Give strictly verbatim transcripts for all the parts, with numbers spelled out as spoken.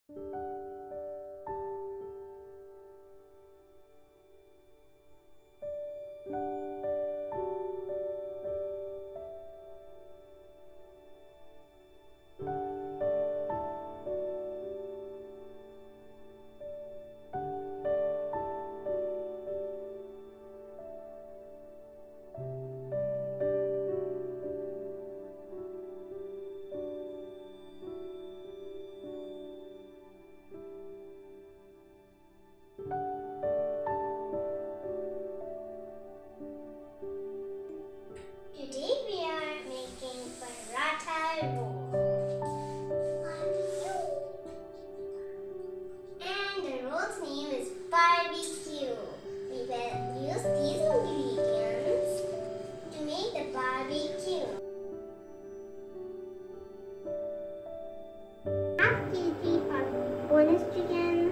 Today we are making paratha roll. And the roll's name is barbecue. We will use these ingredients to make the barbecue. Half kg of bonus chicken,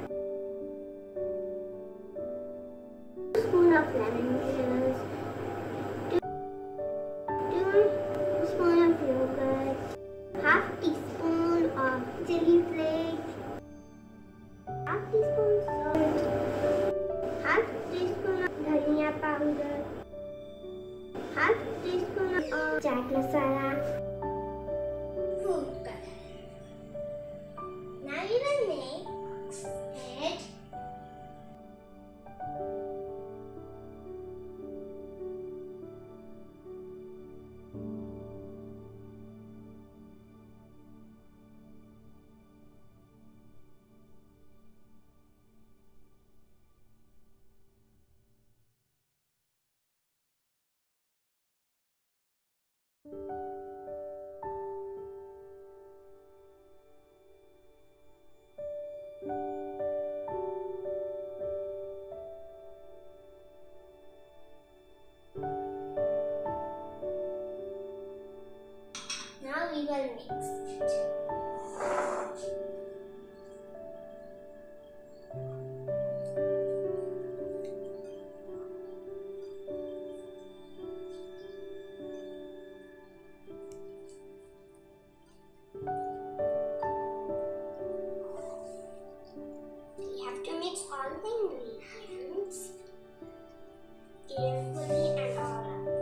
two spoon of lemon juice, two spoon of yogurt, half teaspoon of chili flakes, half teaspoon salt, half teaspoon of dhania powder, half teaspoon of chaat masala, food color. Now we will mix it. Now we will mix it. We have to mix all the ingredients carefully and all of them.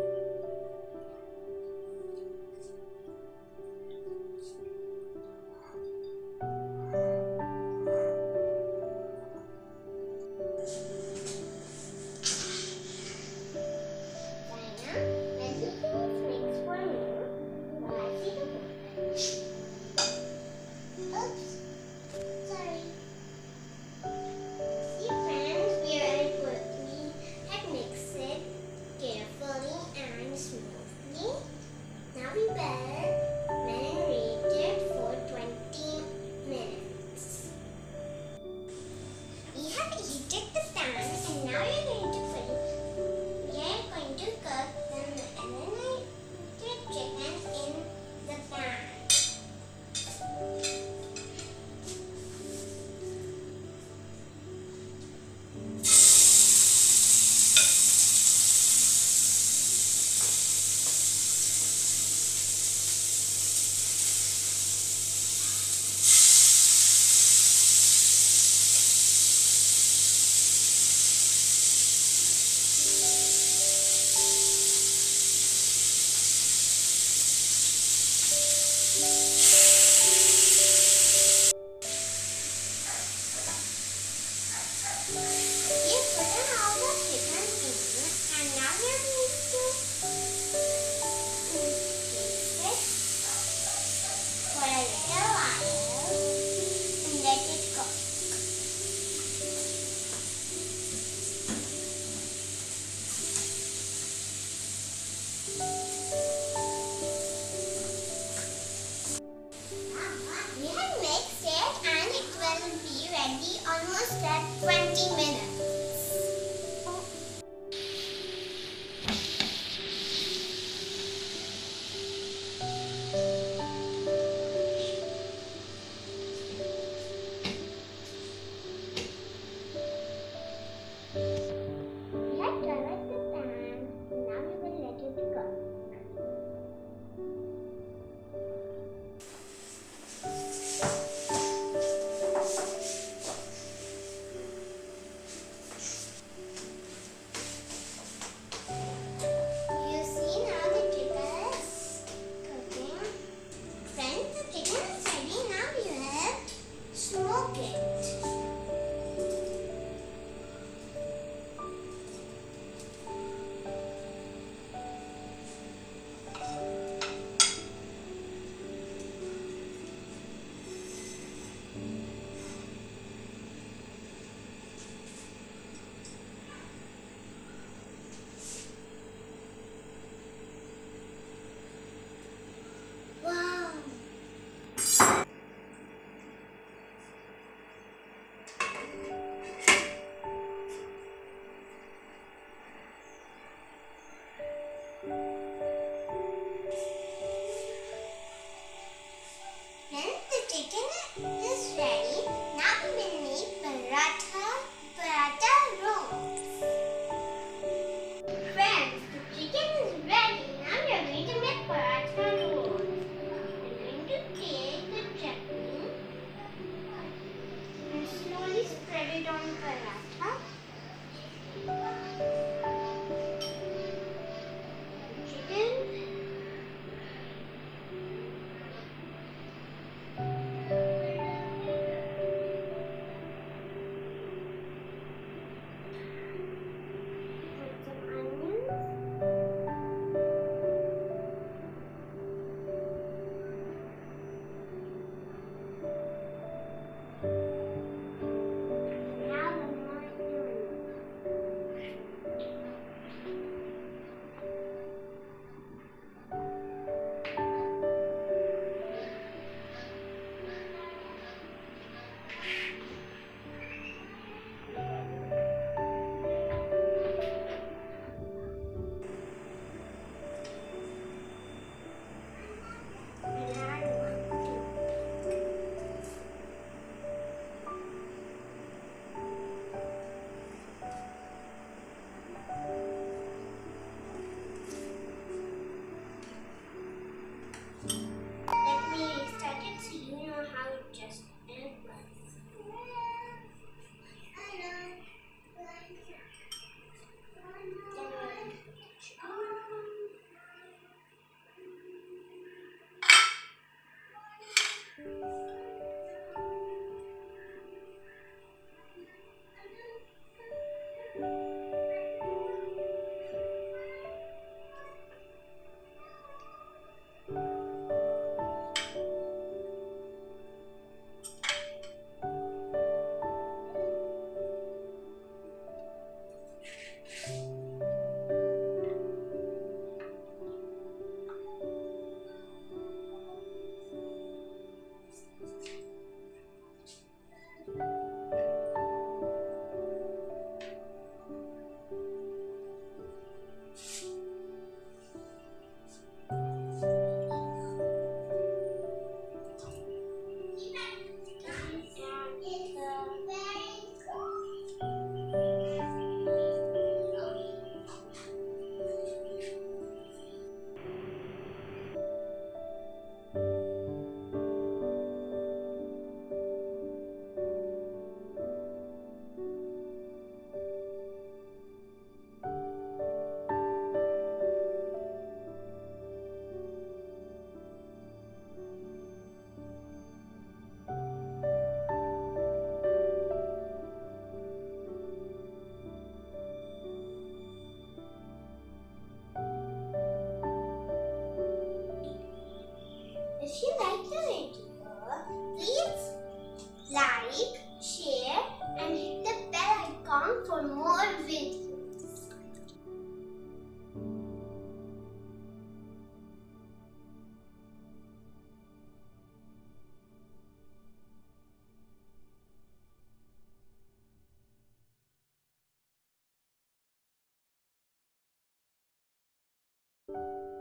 almost at twenty minutes. We have covered the pan. Now we will let it cook. is ready. Now we will make paratha, paratha rolls. Friends, the chicken is ready. Now we are going to make paratha rolls. We are going to take the chutney and slowly spread it on paratha. Chicken. Let me restart it so you know how it just it works. If you like the video, please like, share and hit the bell icon for more videos. Thank you.